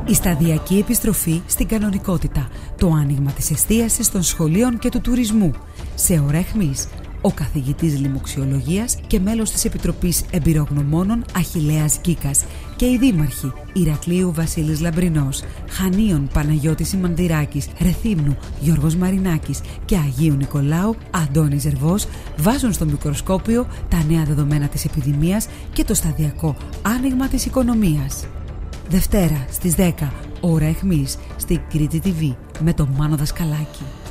Η σταδιακή επιστροφή στην κανονικότητα, το άνοιγμα της εστίασης των σχολείων και του τουρισμού. Σε ώρα αιχμής, ο καθηγητής λοιμοξιολογίας και μέλος της Επιτροπής Εμπειρογνωμόνων Αχιλλέας Γκίκας και οι δήμαρχοι Ηρακλείου Βασίλης Λαμπρινός, Χανίων Παναγιώτης Ημανδυράκης, Ρεθύμνου Γιώργος Μαρινάκης και Αγίου Νικολάου Αντώνης Ζερβός βάζουν στο μικροσκόπιο τα νέα δεδομένα της επιδημίας και το σταδιακό άνοιγμα της οικονομίας. Δευτέρα στις 10 ώρα αιχμής στην Κρήτη TV με τον Μάνο Δασκαλάκη.